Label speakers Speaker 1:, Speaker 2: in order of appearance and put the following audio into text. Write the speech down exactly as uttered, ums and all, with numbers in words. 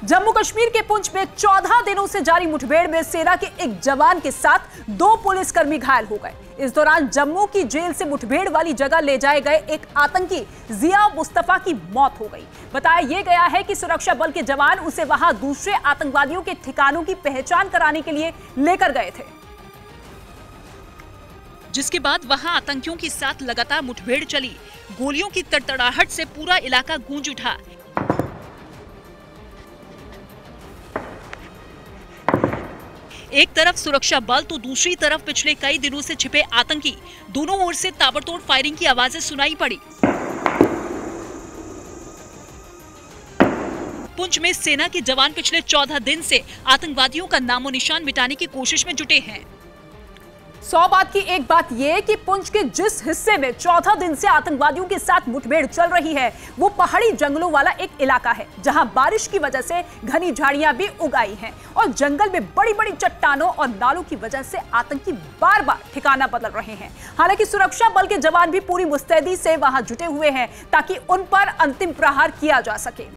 Speaker 1: जम्मू कश्मीर के पुंछ में चौदह दिनों से जारी मुठभेड़ में सेना के एक जवान के साथ दो पुलिसकर्मी घायल हो गए। इस दौरान जम्मू की जेल से मुठभेड़ वाली जगह ले जाए गए एक आतंकी जिया मुस्तफा की मौत हो गई। बताया यह गया है कि सुरक्षा बल के जवान उसे वहां दूसरे आतंकवादियों के ठिकानों की पहचान कराने के लिए लेकर गए थे, जिसके बाद वहां आतंकियों के साथ लगातार मुठभेड़ चली। गोलियों की तड़तड़ाहट से पूरा इलाका गूंज उठा। एक तरफ सुरक्षा बल तो दूसरी तरफ पिछले कई दिनों से छिपे आतंकी। दोनों ओर से ताबड़तोड़ फायरिंग की आवाजें सुनाई पड़ी। पुंछ में सेना के जवान पिछले चौदह दिन से आतंकवादियों का नामो निशान मिटाने की कोशिश में जुटे हैं। सौ बात की एक बात यह कि पुंछ के जिस हिस्से में चौदह दिन से आतंकवादियों के साथ मुठभेड़ चल रही है वो पहाड़ी जंगलों वाला एक इलाका है, जहां बारिश की वजह से घनी झाड़ियां भी उग आई हैं और जंगल में बड़ी बड़ी चट्टानों और नालों की वजह से आतंकी बार बार ठिकाना बदल रहे हैं। हालांकि सुरक्षा बल के जवान भी पूरी मुस्तैदी से वहां जुटे हुए हैं ताकि उन पर अंतिम प्रहार किया जा सके।